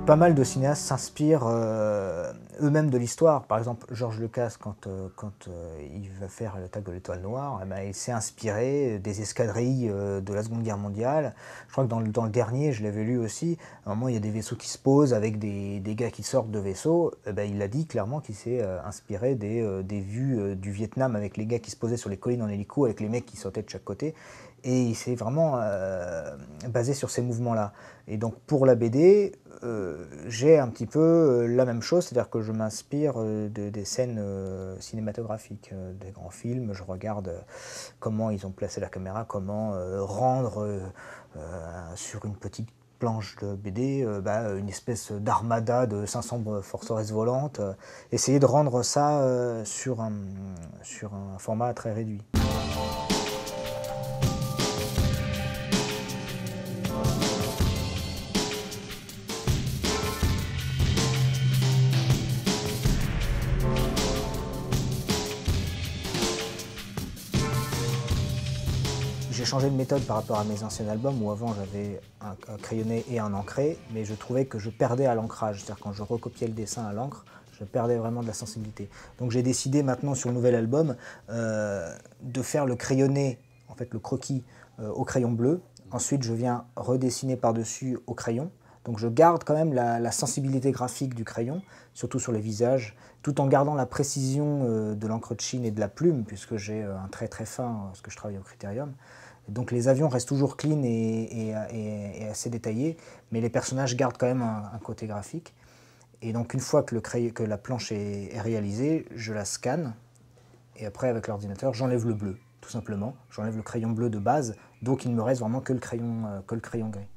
Pas mal de cinéastes s'inspirent eux-mêmes de l'histoire. Par exemple, George Lucas, quand il va faire l'attaque de l'Étoile Noire, eh ben, il s'est inspiré des escadrilles de la Seconde Guerre mondiale. Je crois que dans le dernier, je l'avais lu aussi, à un moment, il y a des vaisseaux qui se posent avec des gars qui sortent de vaisseaux. Eh ben, il a dit clairement qu'il s'est inspiré des vues du Vietnam avec les gars qui se posaient sur les collines en hélico, avec les mecs qui sautaient de chaque côté. Et il s'est vraiment basé sur ces mouvements-là. Et donc pour la BD, j'ai un petit peu la même chose, c'est-à-dire que je m'inspire des scènes cinématographiques, des grands films. Je regarde comment ils ont placé la caméra, comment rendre sur une petite planche de BD une espèce d'armada de 500 forteresses volantes. Essayer de rendre ça sur un format très réduit. J'ai changé de méthode par rapport à mes anciens albums où avant j'avais un crayonné et un encré, mais je trouvais que je perdais à l'ancrage, c'est-à-dire quand je recopiais le dessin à l'encre, je perdais vraiment de la sensibilité. Donc j'ai décidé maintenant sur le nouvel album de faire le crayonné, en fait le croquis au crayon bleu. Ensuite je viens redessiner par-dessus au crayon. Donc je garde quand même la sensibilité graphique du crayon, surtout sur les visages, tout en gardant la précision de l'encre de Chine et de la plume, puisque j'ai un trait très fin, parce que je travaille au Critérium. Donc les avions restent toujours clean et assez détaillés, mais les personnages gardent quand même un côté graphique. Et donc une fois que la planche est réalisée, je la scanne, et après avec l'ordinateur, j'enlève le bleu, tout simplement. J'enlève le crayon bleu de base, donc il ne me reste vraiment que le crayon gris.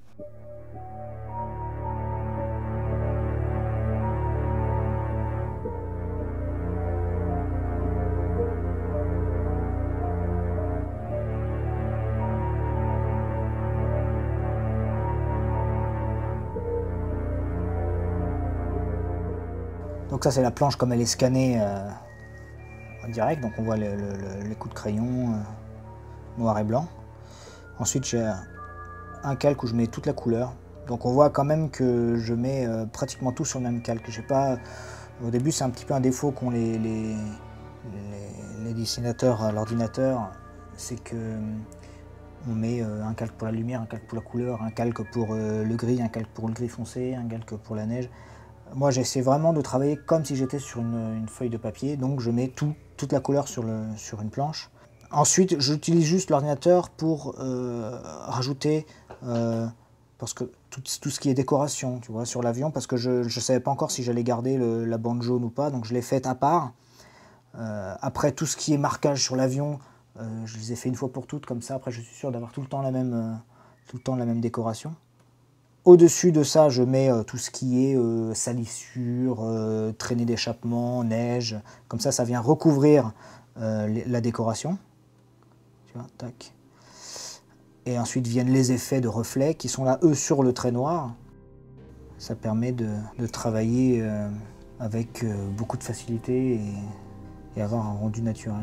Donc ça c'est la planche comme elle est scannée en direct, donc on voit les coups de crayon noir et blanc. Ensuite j'ai un calque où je mets toute la couleur, donc on voit quand même que je mets pratiquement tout sur le même calque. Au début c'est un petit peu un défaut qu'ont les dessinateurs à l'ordinateur, c'est que on met un calque pour la lumière, un calque pour la couleur, un calque pour le gris, un calque pour le gris foncé, un calque pour la neige. Moi, j'essaie vraiment de travailler comme si j'étais sur une feuille de papier, donc je mets toute la couleur sur une planche. Ensuite, j'utilise juste l'ordinateur pour rajouter parce que tout ce qui est décoration, tu vois, sur l'avion, parce que je ne savais pas encore si j'allais garder la bande jaune ou pas, donc je l'ai faite à part. Après, tout ce qui est marquage sur l'avion, je les ai fait une fois pour toutes, comme ça, après je suis sûr d'avoir tout le temps la même décoration. Au-dessus de ça, je mets tout ce qui est salissure, traînée d'échappement, neige. Comme ça vient recouvrir la décoration. Tu vois, tac. Et ensuite viennent les effets de reflets qui sont là, eux, sur le trait noir. Ça permet de travailler avec beaucoup de facilité et avoir un rendu naturel.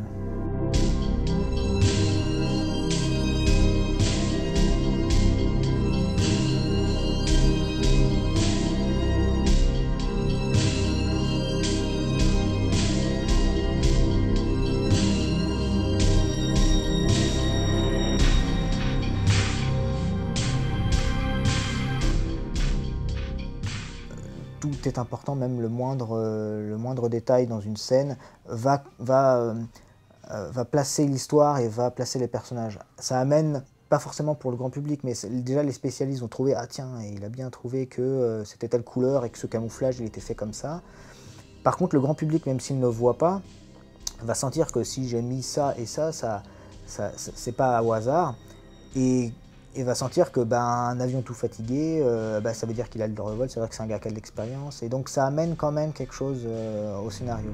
Tout est important, même le moindre détail dans une scène va placer l'histoire et va placer les personnages. Ça amène, pas forcément pour le grand public, mais déjà les spécialistes vont trouver « Ah tiens, il a bien trouvé que c'était telle couleur et que ce camouflage il était fait comme ça ». Par contre, le grand public, même s'il ne voit pas, va sentir que si j'ai mis ça et ça c'est pas au hasard. Et va sentir que un avion tout fatigué, ça veut dire qu'il a le vol, c'est vrai que c'est un gars qui a de l'expérience, et donc ça amène quand même quelque chose au scénario.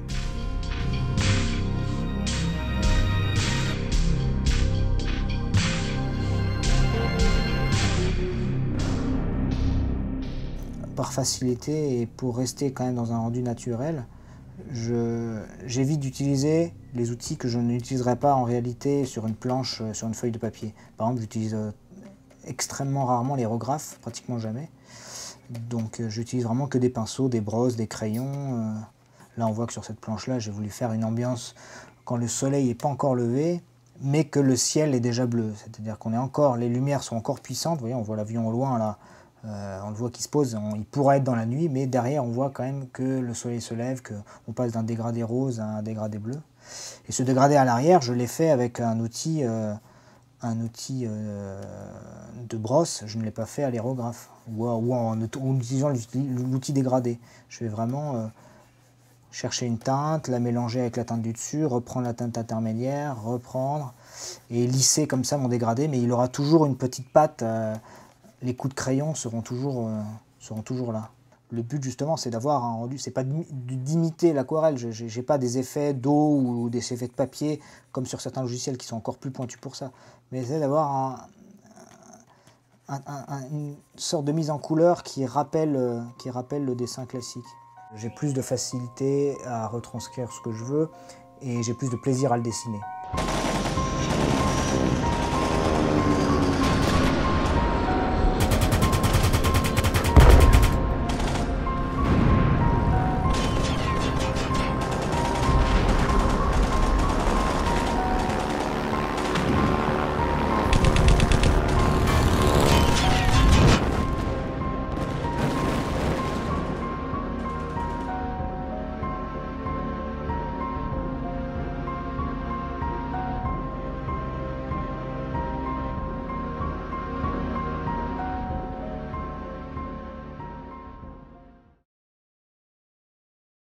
Par facilité et pour rester quand même dans un rendu naturel, j'évite d'utiliser les outils que je n'utiliserais pas en réalité sur une planche, sur une feuille de papier. Par exemple, j'utilise extrêmement rarement l'aérographe, pratiquement jamais. Donc j'utilise vraiment que des pinceaux, des brosses, des crayons. Là on voit que sur cette planche-là, j'ai voulu faire une ambiance quand le soleil n'est pas encore levé, mais que le ciel est déjà bleu. C'est-à-dire qu'on est encore, les lumières sont encore puissantes. Vous voyez, on voit l'avion au loin là, on le voit qui se pose. Il pourrait être dans la nuit, mais derrière on voit quand même que le soleil se lève, qu'on passe d'un dégradé rose à un dégradé bleu. Et ce dégradé à l'arrière, je l'ai fait avec un outil de brosse. Je ne l'ai pas fait à l'aérographe ou en utilisant l'outil dégradé. Je vais vraiment chercher une teinte, la mélanger avec la teinte du dessus, reprendre la teinte intermédiaire, reprendre et lisser comme ça mon dégradé, mais il aura toujours une petite patte, les coups de crayon seront toujours là. Le but justement c'est d'avoir un rendu, c'est pas d'imiter l'aquarelle, je n'ai pas des effets d'eau ou des effets de papier comme sur certains logiciels qui sont encore plus pointus pour ça, mais c'est d'avoir une sorte de mise en couleur qui rappelle le dessin classique. J'ai plus de facilité à retranscrire ce que je veux et j'ai plus de plaisir à le dessiner.